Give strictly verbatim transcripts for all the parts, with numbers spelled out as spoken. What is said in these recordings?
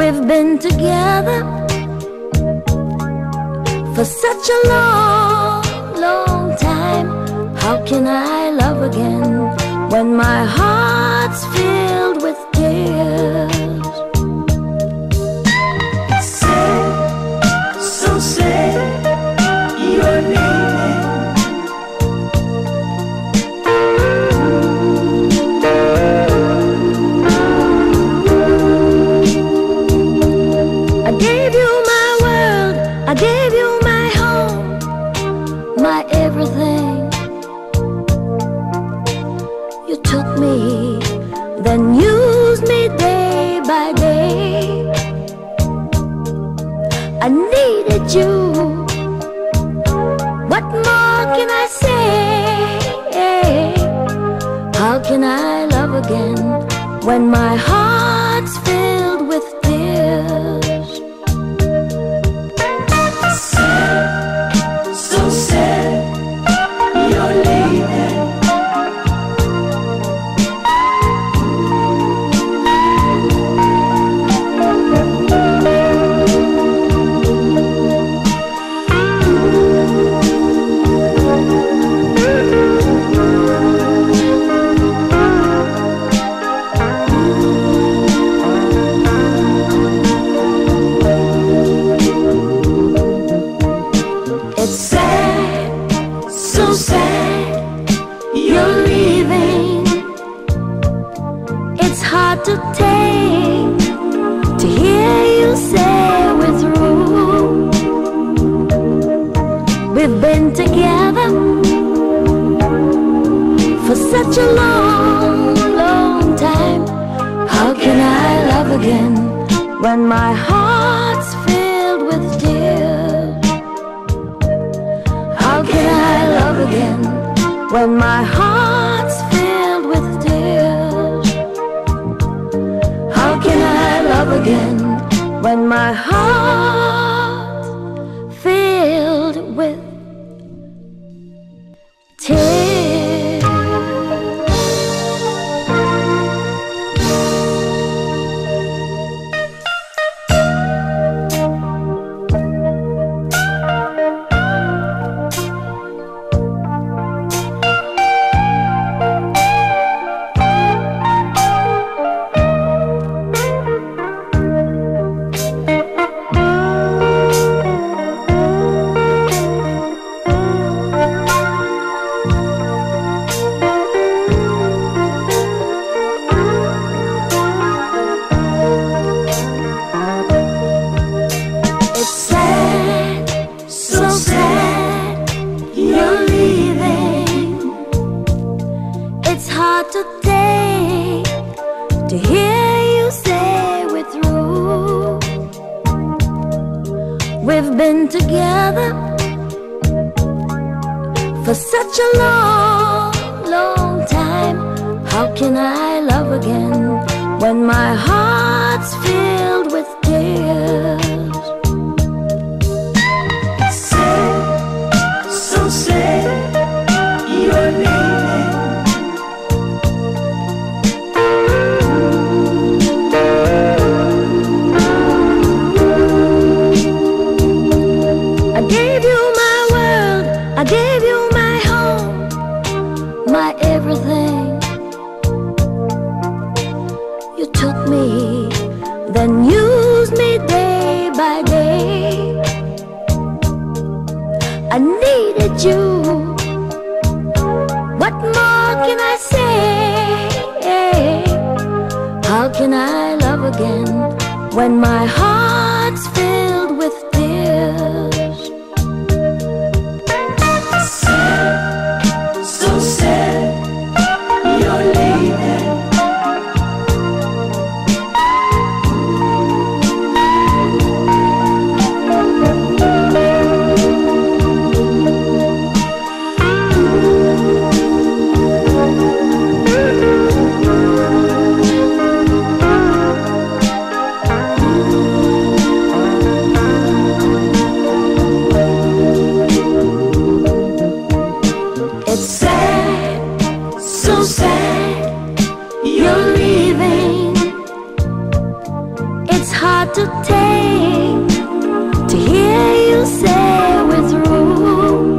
We've been together for such a long, long time. How can I love again when my heart's filled with tears? It's sad, so sad, you're leaving. I gave you my world, I gave you my home, my everything. You took me, then used me day by day. I needed you. What more can I say? How can I love again when my heart's filled with tears? Sad, so sad, you're leaving. It's sad, so sad, you're leaving. It's hard to take, to hear you say we're through. We've been together for such a long, long time. How can I love again when my heart's filled with tears? How can I love again when my heart's filled with tears? How can I love again when my heart filled with tears? It's sad, so sad, you're leaving. It's hard to take, to hear you say we're through. We've been together for such a long, long time. How can I love again when my heart's filled with tears? Sad, so sad, you're leaving. I gave you my world, I gave you my home, my everything. You took me, then used me day by day. I needed you. What more can I say? How can I love again when my heart's filled with tears? Sad, so sad, you're leaving. to take to hear you say we're through.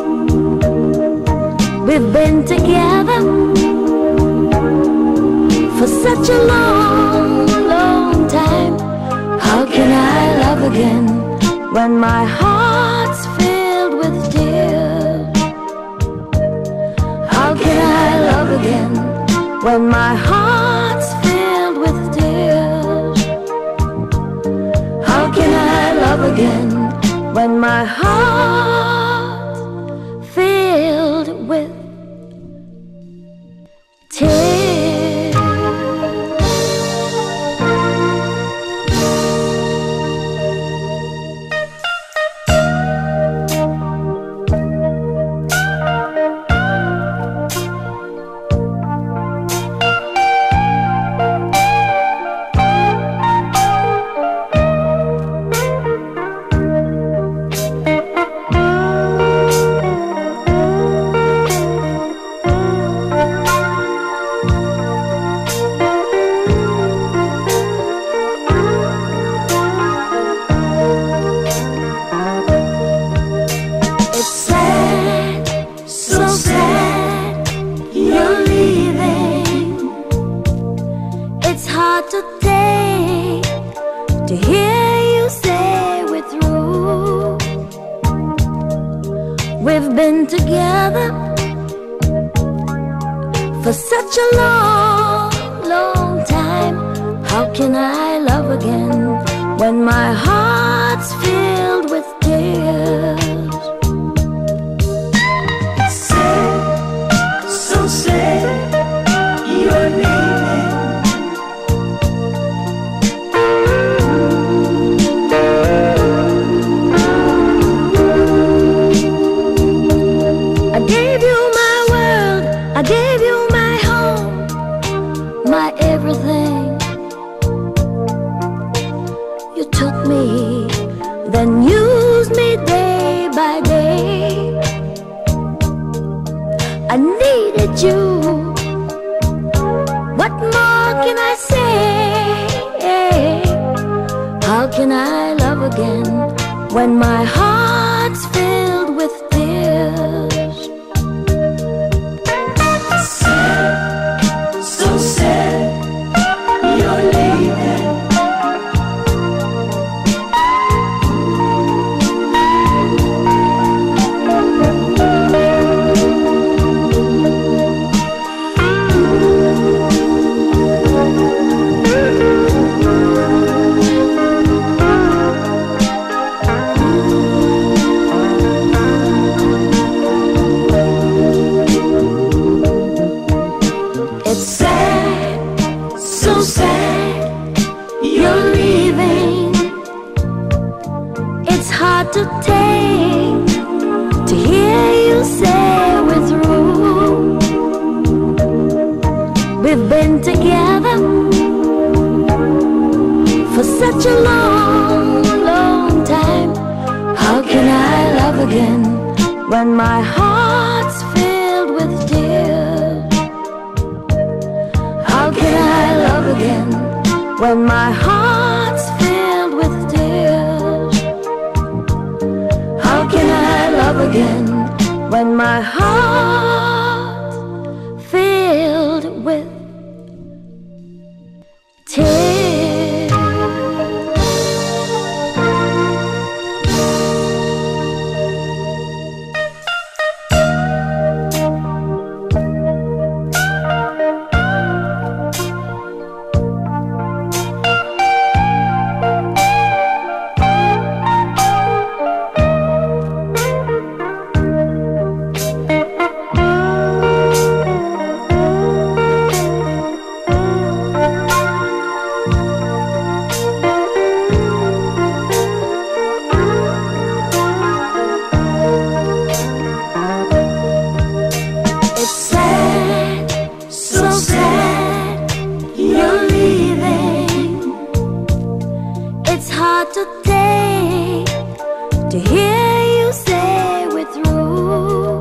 We've been together for such a long, long time. How can I love again when my heart's filled with tears? How can I love again when my heart's filled with tears? How can I love again when my heart filled with tears? To take to hear you say we're through. We've been together for such a long, long time. How can I love again when my heart's filled with tears? Sad, so sad, you're leaving. I gave you my home, my everything. You took me, then used me day by day. I needed you. What more can I say? How can I love again when my heart's filled with tears? So sad, you're leaving. It's sad, so sad, you're leaving. It's hard to take to hear you say we're through. We've been together for such a long, long time. How can I love again when my heart's filled with tears? How can I love again when my heart's filled with tears? How can I love again when my heart filled with tears? To take to hear you say we're through.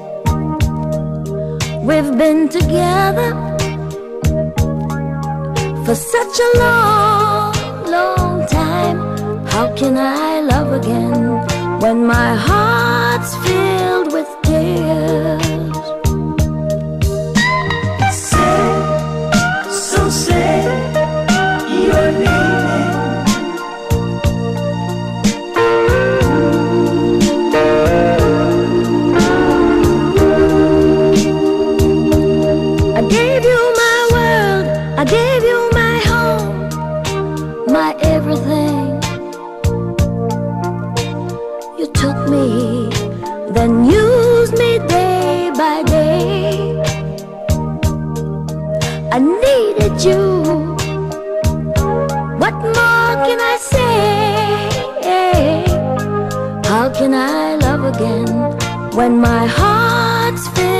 We've been together for such a long, long time. can I love again when my heart's filled with tears? Sad, so sad, you're leaving. I gave you my world, I gave you my home, my everything. You took me, then used me day by day. I needed you. What more can I say? How can I love again when my heart's filled